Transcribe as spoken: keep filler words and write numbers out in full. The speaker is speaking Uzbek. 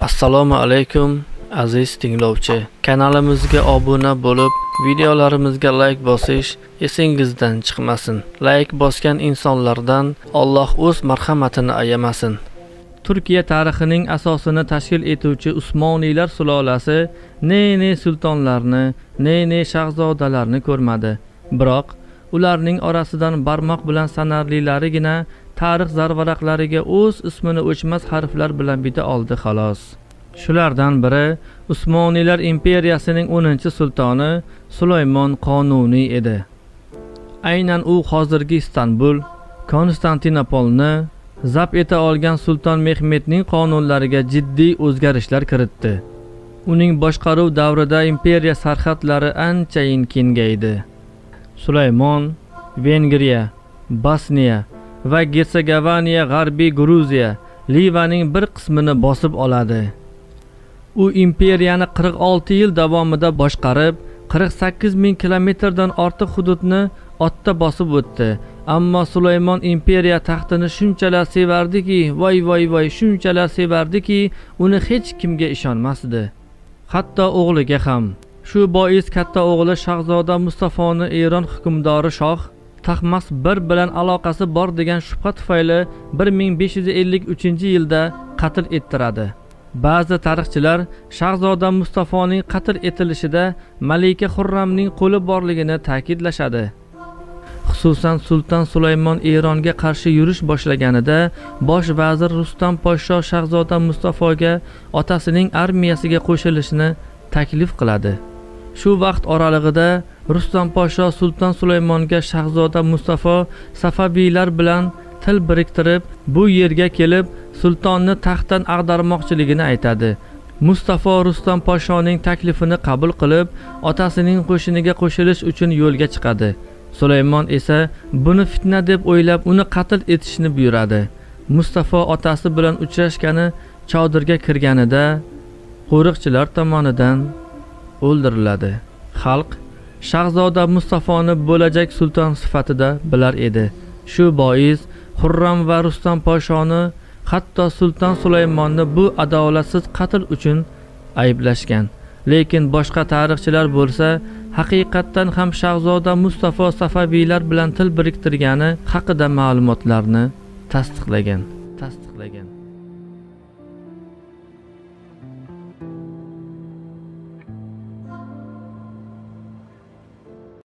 Assalomu alaykum aziz tinglovchi. Kanalimizga obuna bo'lib, videolarimizga like bosish esingizdan chiqmasin. Like bosgan insonlardan Alloh o'z marhamatini ayamasin. Turkiya tarixining asosini tashkil etuvchi Usmoniylar sulolasi ne-ne sultonlarni, ne-ne shahzodalarni ko'rmadi. Biroq ularning orasidan barmoq bilan sanarlilarigina tarix zarvaraqlariga o'z ismini o'chmas harflar bilan bita oldi xolos. Shulardan biri Usmoniylar imperiyasining o'ninchi sultoni Sulaymon Qonuniy edi. Aynan u hozirgi Istanbul, Konstantinopolni zabt eta olgan sulton Mehmetning qonunlariga jiddiy o'zgarishlar kiritdi. Uning boshqaruv davrida imperiya sarhadlari anchayin kengaydi. Sulaymon Vengriya, Bosniya va Gersegovina, G'arbiy Gruziya, Livaning bir qismini bosib oladi. U imperiyani qirq olti yil davomida boshqarib, qirq sakkiz ming kilometrdan ortiq hududni otda bosib o'tdi. Ammo Sulaymon imperiya taxtini shunchalar sevardiki, voy voy voy shunchalar sevardiki, uni hech kimga ishonmasdi. Hatto o'g'liga ham. Shu bois katta o'g'li Shahzoda Mustafoni Eron hukmdori shoh Tahmas bir bilan aloqasi bor degan shubha tufayli bir ming besh yuz ellik uchinchi yilda qatl ettiradi. Ba'zi tarixchilar Shahzoda Mustafoning qatl etilishida Malika Xurramning qo'li borligini ta'kidlashadi. Xususan Sulton Sulaymon Eronga qarshi yurish boshlaganida bosh vazir Rustam podsho Shahzoda Mustafoga otasining armiyasiga qo'shilishni taklif qiladi. Shu vaqt oralig'ida Rustam podsho Sulton Sulaymonga Shahzoda Mustafo Safaviylar bilan til biriktirib, bu yerga kelib sultonni taxtdan ag'darmoqchiligini aytadi. Mustafo Rustam podshoning taklifini qabul qilib, otasining qo'shiniga qo'shilish uchun yo'lga chiqadi. Sulaymon esa buni fitna deb o'ylab, uni qatl etishni buyuradi. Mustafo otasi bilan uchrashgani chodirga kirganida qo'riqchilar tomonidan o'ldiriladi. Xalq Shahzoda Mustafoni bo'lajak sulton sifatida bilar edi. Shu bois Xurram va Rustam podshoni, hatto Sulton Sulaymonni bu adolatsiz qatl uchun ayblashgan. Lekin boshqa tarixchilar bo'lsa, haqiqatdan ham Shahzoda Mustafo Safaviylar bilan til biriktirgani haqida ma'lumotlarni tasdiqlagan. tasdiqlagan.